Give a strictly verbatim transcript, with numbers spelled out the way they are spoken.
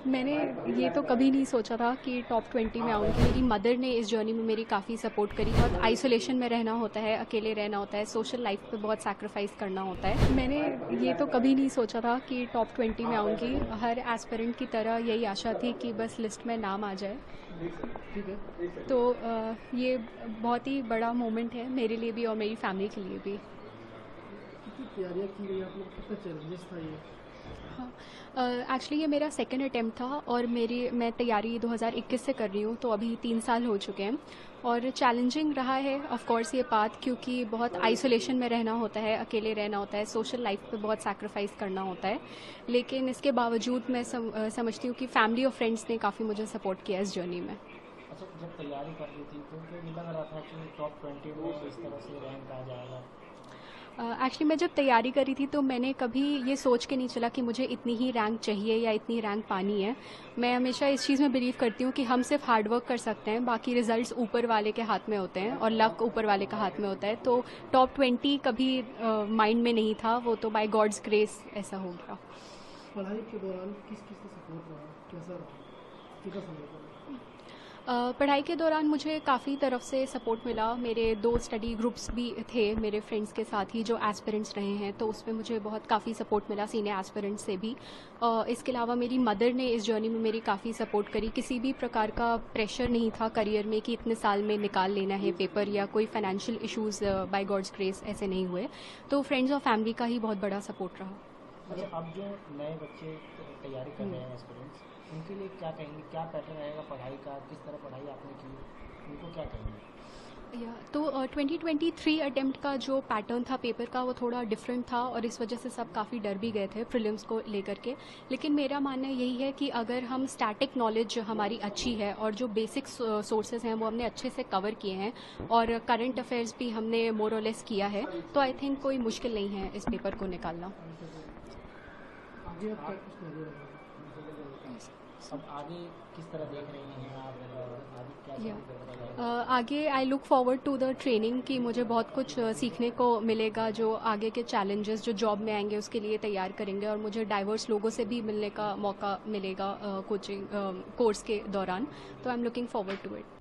मैंने ये तो कभी नहीं सोचा था कि टॉप ट्वेंटी में आऊँगी। मेरी मदर ने इस जर्नी में मेरी काफ़ी सपोर्ट करी। बहुत आइसोलेशन में रहना होता है, अकेले रहना होता है, सोशल लाइफ पे बहुत सैक्रिफाइस करना होता है। मैंने ये तो कभी नहीं सोचा था कि टॉप ट्वेंटी में आऊँगी। हर एस्पिरेंट की तरह यही आशा थी कि बस लिस्ट में नाम आ जाए। ठीक है। तो आ, ये बहुत ही बड़ा मोमेंट है मेरे लिए भी और मेरी फैमिली के लिए भी। कितनी तैयारियाँ की गई आप लोग, कितना चैलेंजेस था ये? हाँ, एक्चुअली ये मेरा सेकंड अटेम्प्ट था और मेरी मैं तैयारी दो हज़ार इक्कीस से कर रही हूँ, तो अभी तीन साल हो चुके हैं। और चैलेंजिंग रहा है ऑफ कोर्स ये पाथ, क्योंकि बहुत आइसोलेशन में रहना होता है, अकेले रहना होता है, सोशल लाइफ पे बहुत सैक्रिफाइस करना होता है। लेकिन इसके बावजूद मैं सम, अ, समझती हूँ कि फैमिली और फ्रेंड्स ने काफ़ी मुझे सपोर्ट किया इस जर्नी में। अच्छा, जब तैयारी कर रही थी तो क्या ये लग रहा था कि टॉप ट्वेंटी में इस तरह से रैंक आ जाएगा? एक्चुअली uh, मैं जब तैयारी करी थी तो मैंने कभी ये सोच के नहीं चला कि मुझे इतनी ही रैंक चाहिए या इतनी रैंक पानी है। मैं हमेशा इस चीज़ में बिलीव करती हूँ कि हम सिर्फ हार्ड वर्क कर सकते हैं, बाकी रिजल्ट्स ऊपर वाले के हाथ में होते हैं और लक ऊपर वाले का हाथ में होता है। तो टॉप ट्वेंटी कभी माइंड uh, में नहीं था, वो तो बाय गॉड्स ग्रेस ऐसा हो गया। पढ़ाई के दौरान किस किस का सपोर्ट रहा, कैसा रहा, कितना समय का? Uh, पढ़ाई के दौरान मुझे काफ़ी तरफ से सपोर्ट मिला। मेरे दो स्टडी ग्रुप्स भी थे मेरे फ्रेंड्स के साथ ही जो एस्पिरेंट्स रहे हैं, तो उसमें मुझे बहुत काफ़ी सपोर्ट मिला सीनियर एस्पिरेंट्स से भी। uh, इसके अलावा मेरी मदर ने इस जर्नी में मेरी काफ़ी सपोर्ट करी। किसी भी प्रकार का प्रेशर नहीं था करियर में कि इतने साल में निकाल लेना है पेपर, या कोई financial issues by God's grace ऐसे नहीं हुए। तो फ्रेंड्स और फैमिली का ही बहुत बड़ा सपोर्ट रहा। अच्छा, अब जो नए बच्चे तैयारी कर रहे हैं एस्पिरेंट्स, उनके लिए क्या कहेंगे? क्या पैटर्न रहेगा पढ़ाई का? किस तरह पढ़ाई आपने की, उनको क्या कहेंगे? या तो ट्वेंटी ट्वेंटी थ्री अटेम्प्ट का जो पैटर्न था पेपर का, वो थोड़ा डिफरेंट था और इस वजह से सब काफ़ी डर भी गए थे प्रीलिम्स को लेकर के। लेकिन मेरा मानना यही है कि अगर हम स्टैटिक नॉलेज हमारी अच्छी है और जो बेसिक सोर्सेज हैं वो हमने अच्छे से कवर किए हैं और करंट अफेयर्स भी हमने मोर और लेस किया है, तो आई थिंक कोई मुश्किल नहीं है इस पेपर को निकालना। आगे आप क्या कुछ कर रहे हो? अब आगे किस तरह देख रही हैं आप? आगे क्या या करेंगे? uh, आगे I look forward to the training कि मुझे बहुत कुछ uh, सीखने को मिलेगा, जो आगे के चैलेंजेस जो जॉब में आएंगे उसके लिए तैयार करेंगे, और मुझे डाइवर्स लोगों से भी मिलने का मौका मिलेगा कोचिंग कोर्स के दौरान। तो I am looking forward to it.